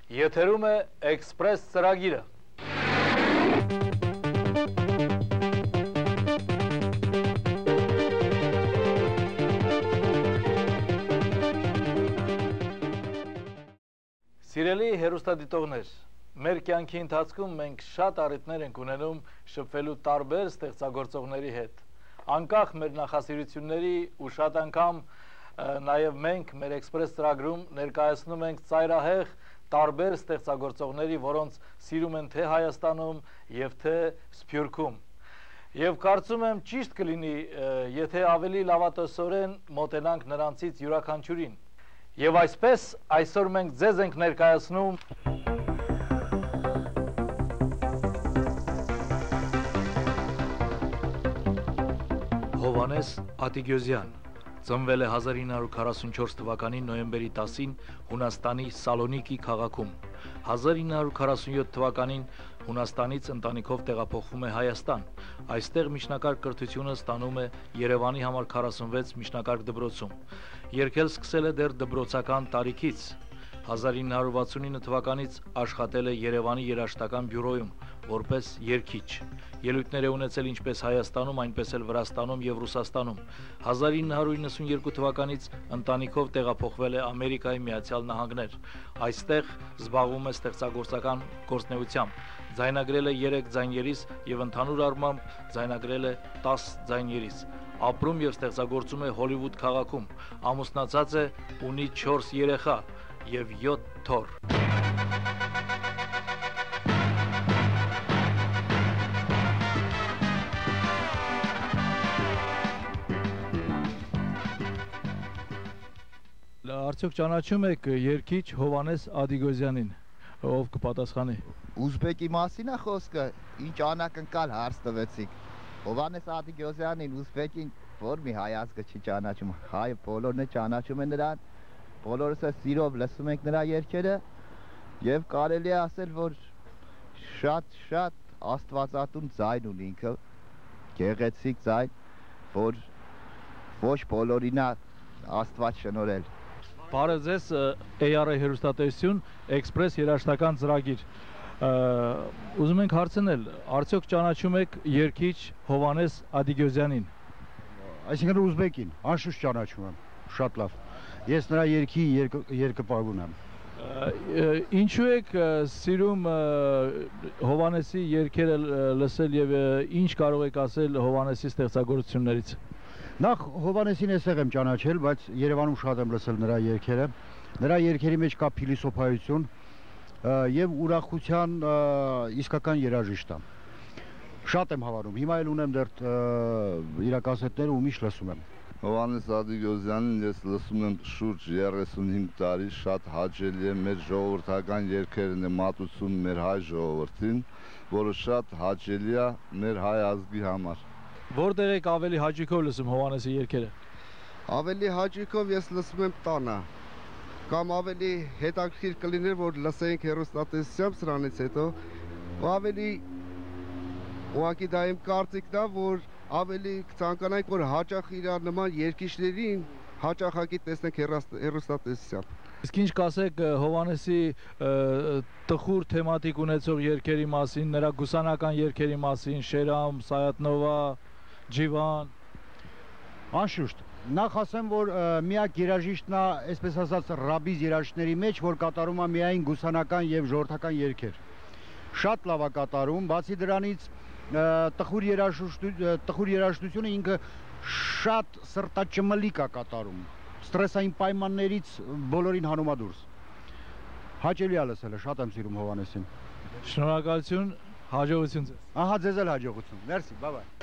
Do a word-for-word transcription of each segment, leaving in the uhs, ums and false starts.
Եթերում է Express ծրագիրը։ Սիրելի հեռուստադիտողներ, մեր կյանքի ընթացքում մենք շատ առիթներ ենք ունենում շփվելու տարբեր ստեղծագործողների հետ։ Անկախ մեր նախասիրությունների ու շատ անգամ նաև մենք մեր Express ծրագրում ներկայացնում ենք ծայրահեղ տարբեր ստեղծագործողների, որոնց սիրում են թե Հայաստանում եւ թե Սփյուռքում։ Եվ կարծում եմ ճիշտ կլինի, եթե ավելի լավատեսորեն մոտենանք նրանցից յուրաքանչյուրին։ Եվ այսպես այսօր մենք ձեզ ենք ներկայացնում Hovhannes Atkozyan, ծնվել է հազար ինը հարյուր քառասունչորս թվականի նոյեմբերի տասին Հունաստանի Սալոնիկի քաղաքում։ հազար ինը հարյուր քառասունյոթ թվականին Հունաստանից ընտանիքով տեղափոխվում է Հայաստան։ Այստեղ միջնակարգ կրթությունը ստանում է Երևանի համար քառասունվեց միջնակարգ դպրոցում։ Երգել սկսել է դեռ դպրոցական տարիքից։ հազար ինը հարյուր վաթսունինը թվականից աշխատել է Երևանի երաժշտական բյուրոյում որպես երգիչ։ Ելույթներ է ունեցել ինչպես Հայաստանում, այնպես էլ Վրաստանում եւ Ռուսաստանում։ հազար ինը հարյուր իննսունյոթ թվականից ընտանիքով տեղափոխվել է Ամերիկայի Միացյալ Նահանգներ։ Այստեղ զբաղվում է ստեղծագործական գործունեությամբ։ Ձայնագրել է երեք ձայներիս եւ ընդհանուր առմամբ ձայնագրել է տասը ձայներիս։ Ապրում եւ ստեղծագործում է Հոլիվուդ քաղաքում։ Ամուսնացած է, ունի չորս երեխա եւ յոթ թոռ։ Արդյոք ճանաչում եք երգիչ Hovhannes Atkozyanին, ով կպատասխանի։ Ուզբեկի մասին է խոսքը, ինչ անակնկալ հարց տվեցիք։ Hovhannes Atkozyanին ուզբեկին որ մի հայ ազգը չի ճանաչում, հայը բոլորն է ճանաչում են նրան, բոլորս է սիրով լսում ենք նրա երգերը եւ կարելի է ասել, որ շատ-շատ աստվածատուն ձայն ունի ինքը, գեղեցիկ ձայն, որ ոչ բոլորին է Աստված շնորհել։ Բարև ձեզ, A R A հեռուստատեսություն, Express երաժշտական ծրագիր։ Ուզում ենք հարցնել, արդյոք ճանաչում եք երգիչ Hovhannes Atkozyanին։ Այսինքն ուզբեկին, անշուշտ ճանաչում եմ, շատ լավ։ Ես նրա երգի երկպագուն եմ։ Ինչու եք սիրում Hovhannes-ի երգերը լսել եւ ինչ կարող եք ասել Hovhannes-ի ստեղծագործություններից։ Նախ Hovhannes-ին էսեղ եմ ճանաչել, բայց Երևանում շատ եմ լսել նրա երգերը։ Նրա երգերի մեջ կա փիլիսոփայություն եւ ուրախության իսկական երաժիշտ է։ Շատ եմ հավանում։ Հիմա էլ ունեմ դեռ իր կասետները ու միշտ լսում եմ։ Hovhannes Atkozyanին ես լսում եմ շուրջ երեսունհինգ տարի, շատ հաճելի է մեր ժողովրդական երգերն է մատուցում մեր հայ ժողովրդին, որը շատ հաճելի է մեր հայ ազգի համար։ Որտեղ եք ավելի հաճույքով լսում Hovhannes-ի երգերը։ Ավելի հաճույքով ես լսում եմ տանը, կամ ավելի հետաքրքիր կլիներ, որ լսենք հեռուստատեսությամբ սրանից հետո, ու ավելի ուղղակի դա իմ կարծիքն է, որ ավելի կցանկանայինք, որ հաճախ իր նման երգիչներին հաճախակի տեսնենք հեռուստատեսությամբ։ Իսկ ինչ կասեք Hovhannes-ի տխուր թեմատիկ ունեցող երգերի մասին, նրա գուսանական երգերի մասին, Շերամ, Սայատնովա, Ջիվան։ Անշուշտ, նախ ասեմ, որ միակ երաժիշտն է, այսպես ասած, ռաբիզ երաժիշտների մեջ, որ կատարում է միայն գուսանական եւ ժողովրդական երգեր։ Շատ լավ է կատարում, բացի դրանից տխուր երաժշտությունը ինքը շատ սրտաճմլիկ է կատարում, ստրեսային պայմաններից բոլորին հանում է դուրս։ Հաճելի է լսելը, շատ եմ սիրում Hovhannes-ին։ Շնորհակալություն, հաջողություն ձեզ։ Ահա ձեզ էլ հաջողություն։ Մերսի, բայ բայ։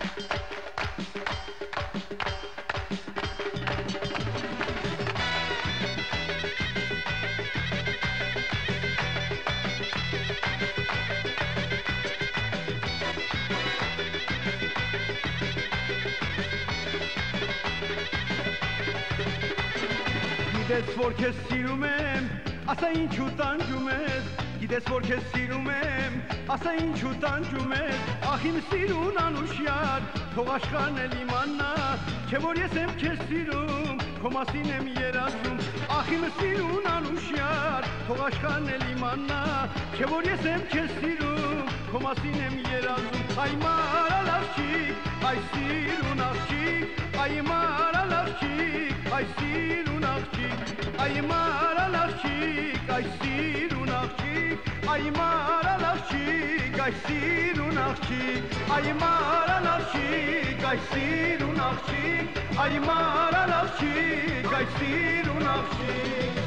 Գիտես որ քեզ սիրում եմ, ասա ինչու տանջում ես, գիտես որ քեզ սիրում եմ, ասա ինչու տանջում ես, ախ իմ սիրուն անուշյալ, թող աշխարհն էլ իմանա, չէ որ ես եմ քեզ սիրում, քո մասին եմ երազում ախ իմ սիրուն անուշյար թող աշխարհն էլ իմանա չէ որ ես եմ քեզ սիրում քո մասին եմ երազում այ մարալ աղջիկ այ սիրուն աղջիկ այ մարալ աղջիկ այ սիրուն աղջիկ այ մարալ աղջիկ այ սիրուն աղջիկ այ մարալ աղջիկ այ սիրուն աղջիկ այ մարալ աղջիկ այ սիրուն աղջիկ այ մարալ աղջիկ այ սիրուն աղջիկ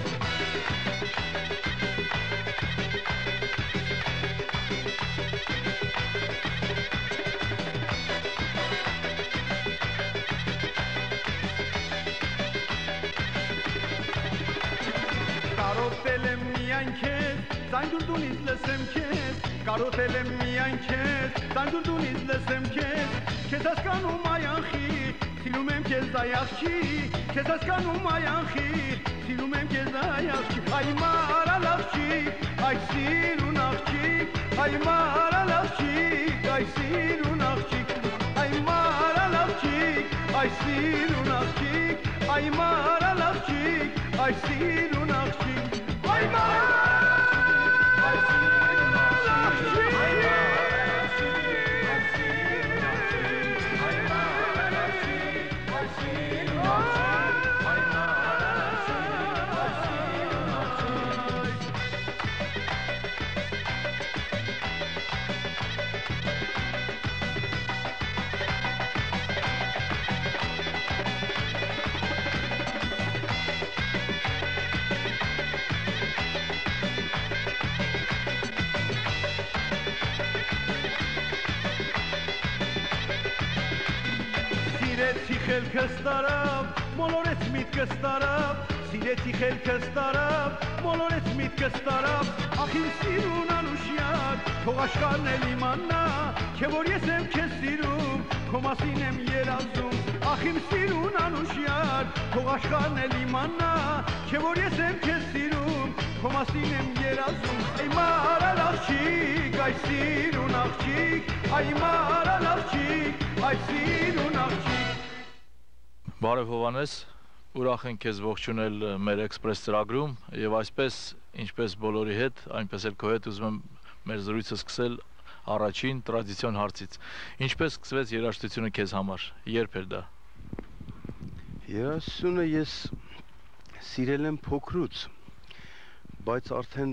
Կարոտել եմ միայն քեզ, ծանջուրդունից լսեմ քեզ, կարոտել եմ միայն քեզ, ծանջուրդունից լսեմ քեզ, քեզ հասկանում այ անխիտ, սիրում եմ քեզ այ աղջիկ, քեզ հասկանում այ անխիտ, սիրում եմ քեզ այ աղջիկ, այ մարալ աղջիկ, այ սիրուն աղջիկ, այ մարալ աղջիկ, այ սիրուն աղջիկ, այ մարալ աղջիկ, այ սիրուն աղջիկ, այ մարալ աղջիկ, այ սիրուն աղջիկ, այ մարալ Խելքս տարավ, մոլորեց միտքս տարավ, սիրեցի խելքս տարավ, մոլորեց միտքս տարավ, ախ իմ սիրուն անուշյար, թող աշխարհն էլ իմանա, չէ որ ես եմ քեզ սիրում, քո մասին եմ երազում, ախ իմ սիրուն անուշյար, թող աշխարհն էլ իմանա, չէ որ ես եմ քեզ սիրում, քո մասին եմ երազում, այ մարալ աղջիկ, այ սիրուն աղջիկ, այ մարալ աղջիկ, այ սիրուն աղջիկ Բարև Հովհաննես, ուրախ ենք քեզ ողջունել մեր XPRESS ծրագրում եւ այսպես ինչպես բոլորի հետ, այնպես էլ քո հետ ուզում եմ մեր զրույցը սկսել առաջին տրադիցիոն հարցից։ Ինչպես սկսվեց երաժշտությունը քեզ համար, երբ էր դա։ Երաժշտությունը ես սիրել եմ փոքրուց, բայց արդեն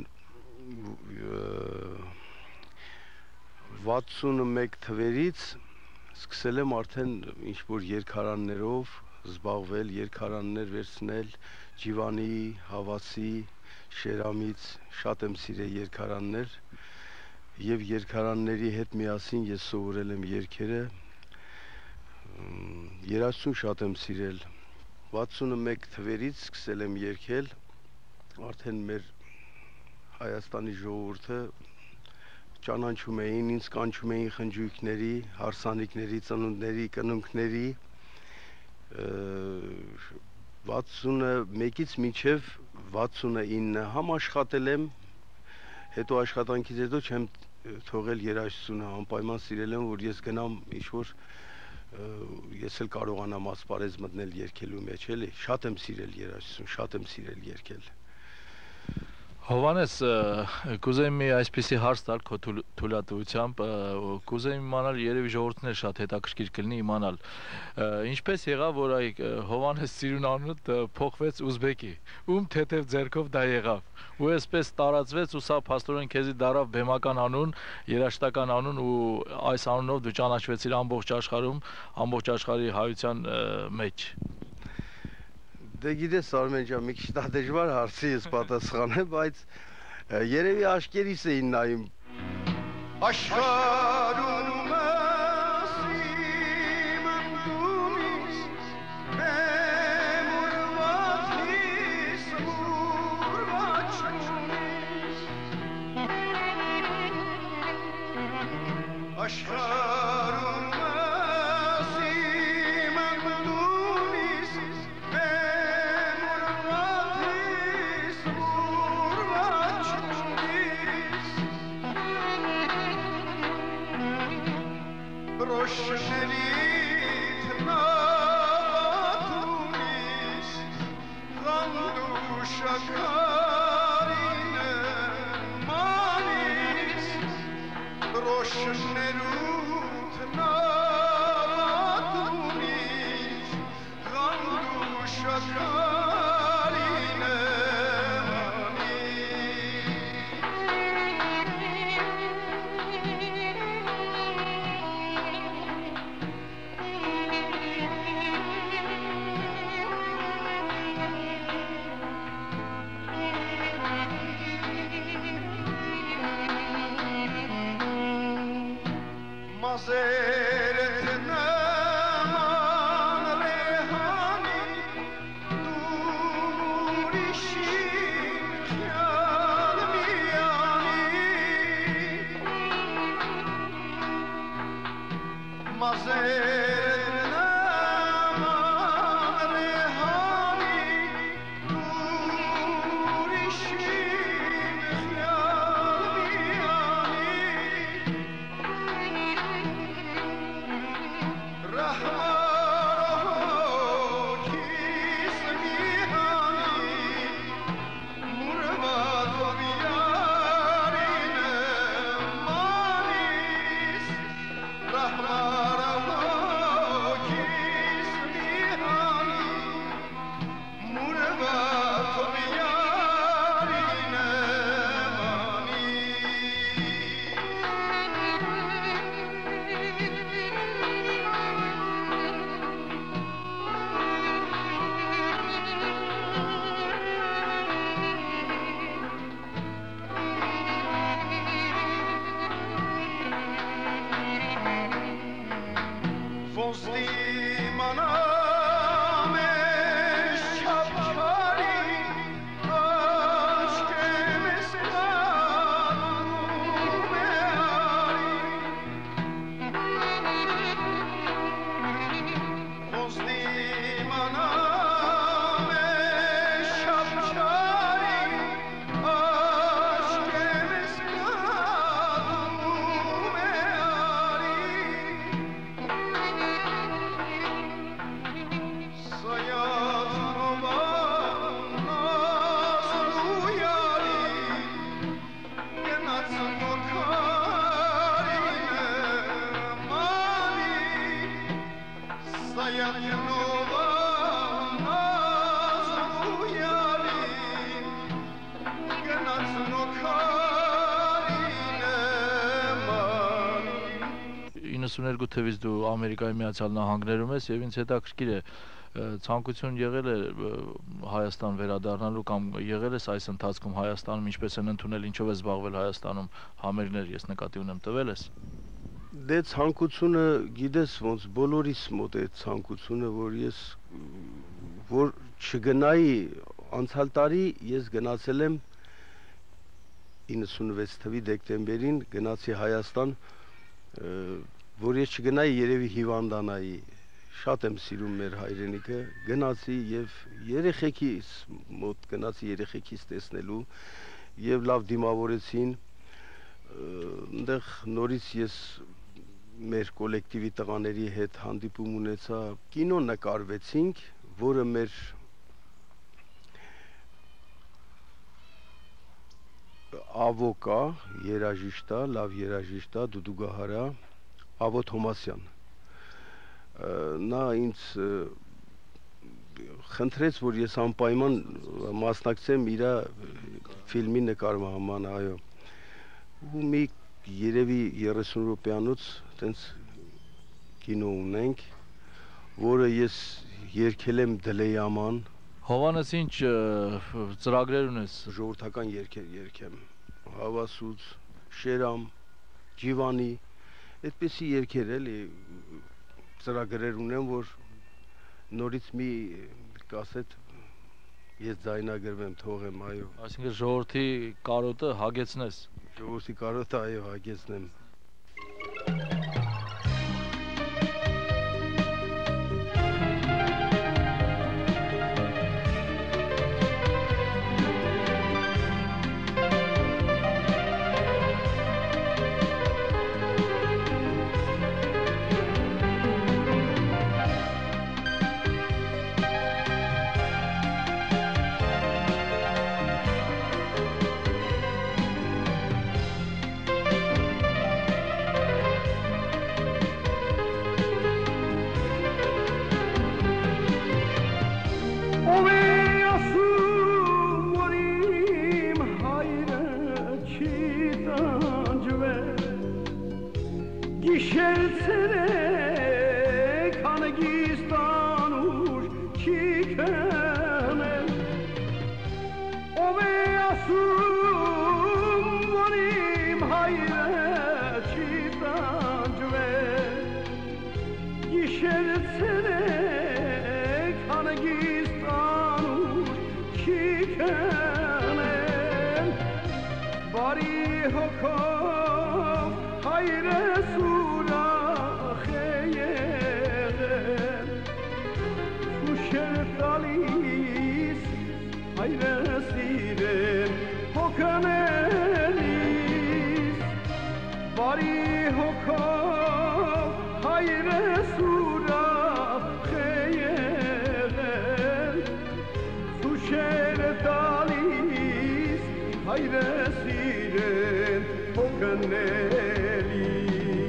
վաթսունմեկ թվերից սկսել եմ արդեն ինչ որ երգարաններով զբաղվել, երգարաններ վերցնել, Ջիվանի, Հավասի, Շերամից, շատ եմ սիրել երգարաններ եւ երգարանների հետ միասին ես սովորել եմ երգերը, երաժշտություն շատ եմ սիրել, վաթսունմեկ թվերից սկսել եմ երգել, արդեն մեր Հայաստանի ժողովուրդը ճանաչում էին, ինձ կանչում էին խնջույքների, հարսանիքների, ծնունդների, կնունքների վաթսունմեկից մինչև վաթսունինը համաշխատել եմ, հետո աշխատանքից հետո չեմ թողել երաժշտությունը, անպայման սիրել եմ, որ ես գնամ ինչ-որ ես էլ կարողանամ ասպարեզ մտնել երգելու մեջ, էլի, շատ եմ սիրել երաժշտություն, շատ եմ սիրել երգել։ Հովհաննես, կուզեի մի այսպիսի հարց տալ քո թույլատվությամբ, կուզեի իմանալ, երևի ժողովուրդն էլ շատ հետաքրքիր կլինի իմանալ, ինչպես եղավ, որ այ Հովհաննես սիրուն անունը փոխվեց Ուզբեկի, ում թեթև ձեռքով դա եղավ, ու այսպես տարածվեց ու սա փաստորեն քեզի դարավ բեմական անուն, երաժշտական անուն ու այս անունով դու ճանաչվեցիր ամբողջ աշխարհում, ամբողջ աշխարհի հայության մեջ։ Դե գիտես Արմեն ջան, մի քիչ դա դժվար հարցի ես պատասխանեմ, բայց երևի աշկերիս էին նայում։ Աշխարհում ասիմ ընդունիս բեմուրվաթիս ուրվաչունիս Աշխարհում Rosh Hashanah, իննսուներկու թվից դու Ամերիկայի Միացյալ Նահանգներում ես եւ ինձ հետաքրքիր է ցանկություն եղել է Հայաստան վերադառնալու կամ եղել ես այս ընթացքում Հայաստանում ինչպես են ընդունել ինչով է զբաղվել Հայաստանում համերգներ ես նկատի ունեմ տվել ես Դե ցանկությունը գիտես ոնց բոլորիս մոտ է ցանկությունը որ ես որ չգնայի անցյալ տարի ես գնացել եմ իննսունվեց թվականի դեկտեմբերին գնացի Հայաստան որ ես չգնայի երևի հիվանդանայի շատ եմ սիրում մեր հայրենիքը գնացի եւ երեխեքիս մոտ գնացի երեխեքիս տեսնելու եւ լավ դիմավորեցին այնտեղ նորից ես մեր կոլեկտիվի տղաների հետ հանդիպում ունեցա կինո նկարվեցինք որը մեր ավոկա երաժիշտա լավ երաժիշտա դուդուգահարա Avo Thomasyan նա ինձ խնդրեց որ ես անպայման մասնակցեմ իր ֆիլմի նկարման այո ու մի երևի երեսուն րոպեանոց տենց կինո ունենք որը ես երգել եմ դլեյաման Հովհաննես ինչ ծրագրեր ունես ժողովրդական երգեր երգեմ հավասուց շերամ ջիվանի այդպեսի երգեր էլի ծրագրեր ունեմ որ նորից մի կասետ ես ձայնագրվեմ թողեմ այո այսինքն ժողովրդի կարոտը հագեցնես ժողովրդի կարոտը այո հագեցնեմ باری حکم خیر سوراخ یغم سوشر دالیس خیر سیرم حکم نیست باری حکم خیر سوراخ یغم سوشر دالیس خیر سیرم حکم نیست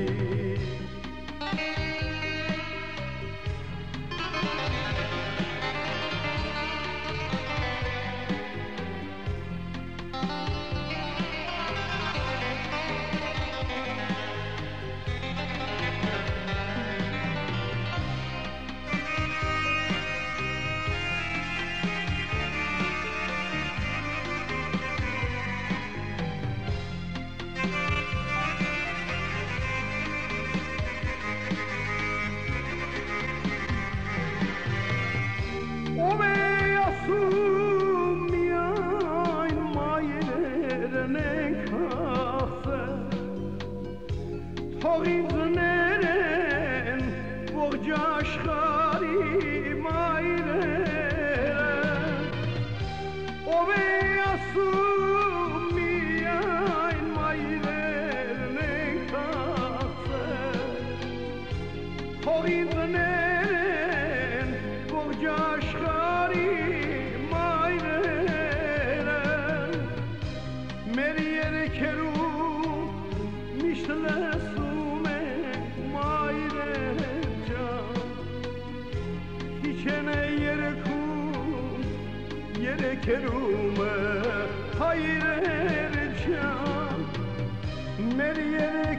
Kerume hayrer can Meriye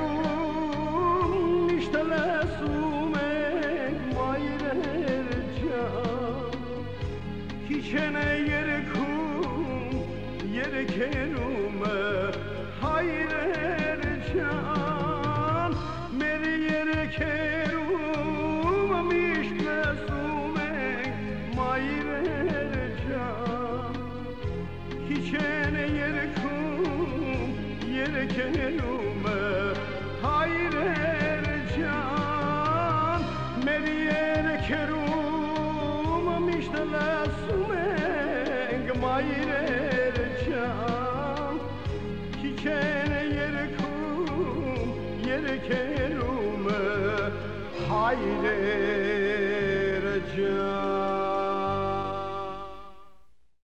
kerum işte lesume mayrer can Hiçene yere kum yere kerume hayrer can Meriye kerum işte lesume mayrer Hiçene yere kum yere kelume hayrer can Meriyere kerum işte lasume mayrer can Hiçene yere kum yere kelume hayrer can